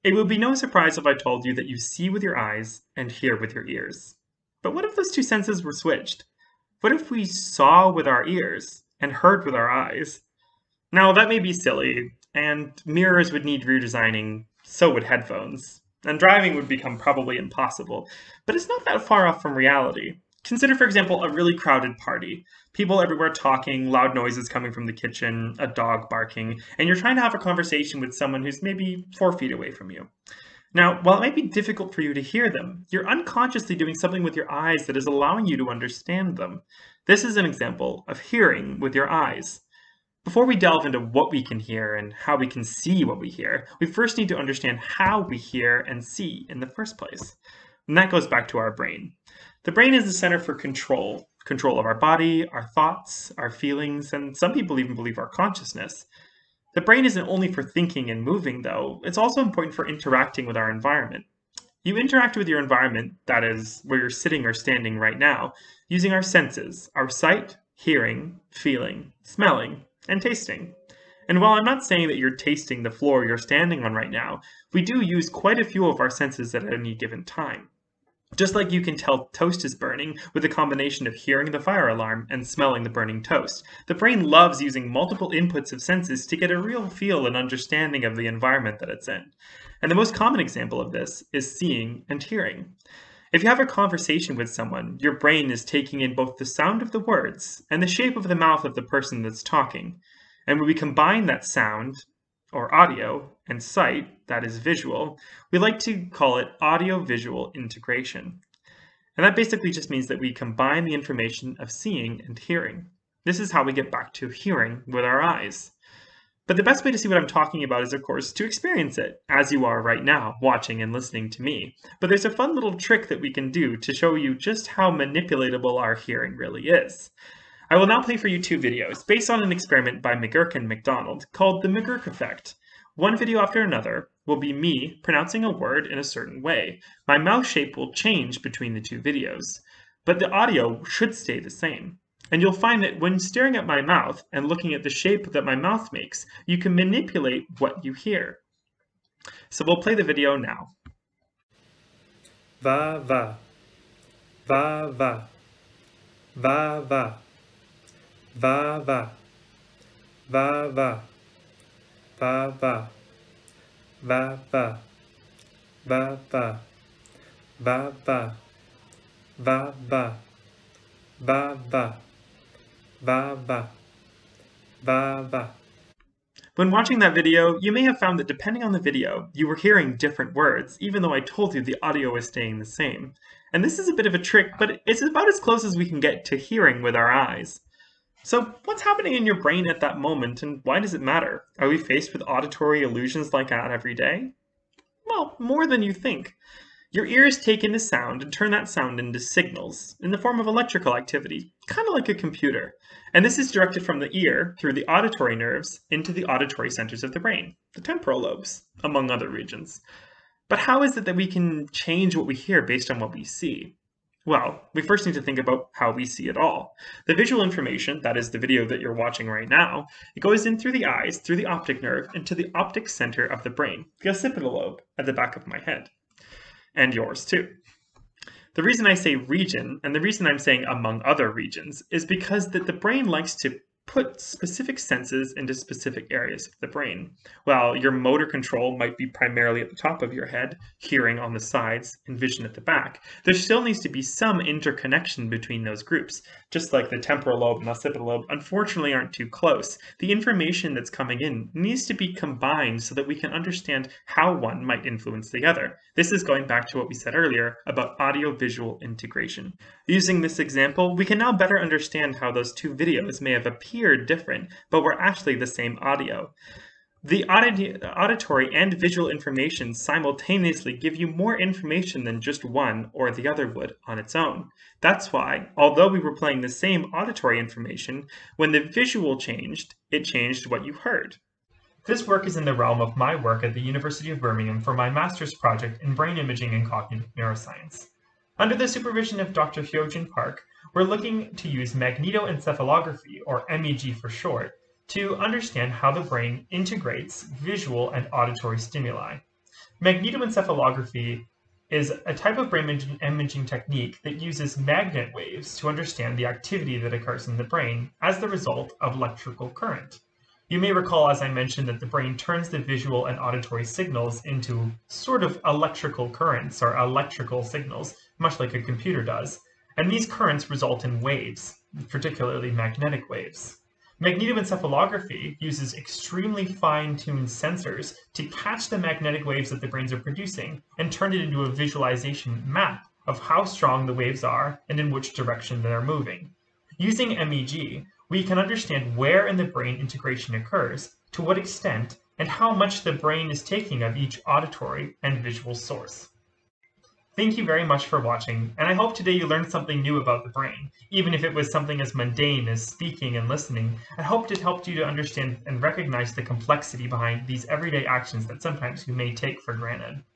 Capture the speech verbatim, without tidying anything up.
It would be no surprise if I told you that you see with your eyes and hear with your ears. But what if those two senses were switched? What if we saw with our ears and heard with our eyes? Now, that may be silly, and mirrors would need redesigning, so would headphones, and driving would become probably impossible, but it's not that far off from reality. Consider, for example, a really crowded party. People everywhere talking, loud noises coming from the kitchen, a dog barking, and you're trying to have a conversation with someone who's maybe four feet away from you. Now, while it might be difficult for you to hear them, you're unconsciously doing something with your eyes that is allowing you to understand them. This is an example of hearing with your eyes. Before we delve into what we can hear and how we can see what we hear, we first need to understand how we hear and see in the first place. And that goes back to our brain. The brain is the center for control, control of our body, our thoughts, our feelings, and some people even believe our consciousness. The brain isn't only for thinking and moving, though, it's also important for interacting with our environment. You interact with your environment, that is, where you're sitting or standing right now, using our senses, our sight, hearing, feeling, smelling, and tasting. And while I'm not saying that you're tasting the floor you're standing on right now, we do use quite a few of our senses at any given time. Just like you can tell toast is burning with a combination of hearing the fire alarm and smelling the burning toast, the brain loves using multiple inputs of senses to get a real feel and understanding of the environment that it's in. And the most common example of this is seeing and hearing. If you have a conversation with someone, your brain is taking in both the sound of the words and the shape of the mouth of the person that's talking. And when we combine that sound, or audio, and sight, that is visual, we like to call it audio-visual integration. And that basically just means that we combine the information of seeing and hearing. This is how we get back to hearing with our eyes. But the best way to see what I'm talking about is, of course, to experience it, as you are right now, watching and listening to me. But there's a fun little trick that we can do to show you just how manipulatable our hearing really is. I will now play for you two videos, based on an experiment by McGurk and McDonald, called the McGurk effect. One video after another will be me pronouncing a word in a certain way. My mouth shape will change between the two videos, but the audio should stay the same. And you'll find that when staring at my mouth and looking at the shape that my mouth makes, you can manipulate what you hear. So we'll play the video now. Va, va. Va, va. Va, va. Va, va. Va, va. Va, va. Va, va. Va, va. Va, va. Va, va. Va, va. Va, va. Va, va. When watching that video, you may have found that depending on the video, you were hearing different words, even though I told you the audio was staying the same. And this is a bit of a trick, but it's about as close as we can get to hearing with our eyes. So what's happening in your brain at that moment, and why does it matter? Are we faced with auditory illusions like that every day? Well, more than you think. Your ears take in the sound and turn that sound into signals in the form of electrical activity, kind of like a computer. And this is directed from the ear through the auditory nerves into the auditory centers of the brain, the temporal lobes, among other regions. But how is it that we can change what we hear based on what we see? Well, we first need to think about how we see it all. The visual information, that is the video that you're watching right now, it goes in through the eyes, through the optic nerve, into the optic center of the brain, the occipital lobe at the back of my head. And yours too. The reason I say region, and the reason I'm saying among other regions, is because that the brain likes to put specific senses into specific areas of the brain. While your motor control might be primarily at the top of your head, hearing on the sides, and vision at the back, there still needs to be some interconnection between those groups. Just like the temporal lobe and occipital lobe unfortunately aren't too close, the information that's coming in needs to be combined so that we can understand how one might influence the other. This is going back to what we said earlier about audio-visual integration. Using this example, we can now better understand how those two videos may have appeared different, but were actually the same audio. The auditory and visual information simultaneously give you more information than just one or the other would on its own. That's why, although we were playing the same auditory information, when the visual changed, it changed what you heard. This work is in the realm of my work at the University of Birmingham for my master's project in brain imaging and cognitive neuroscience. Under the supervision of Doctor Hyojin Park, we're looking to use magnetoencephalography, or M E G for short, to understand how the brain integrates visual and auditory stimuli. Magnetoencephalography is a type of brain imaging technique that uses magnet waves to understand the activity that occurs in the brain as the result of electrical current. You may recall, as I mentioned, that the brain turns the visual and auditory signals into sort of electrical currents or electrical signals, much like a computer does. And these currents result in waves, particularly magnetic waves. Magnetoencephalography uses extremely fine-tuned sensors to catch the magnetic waves that the brains are producing and turn it into a visualization map of how strong the waves are and in which direction they are moving. Using M E G, we can understand where in the brain integration occurs, to what extent, and how much the brain is taking of each auditory and visual source. Thank you very much for watching, and I hope today you learned something new about the brain. Even if it was something as mundane as speaking and listening, I hoped it helped you to understand and recognize the complexity behind these everyday actions that sometimes you may take for granted.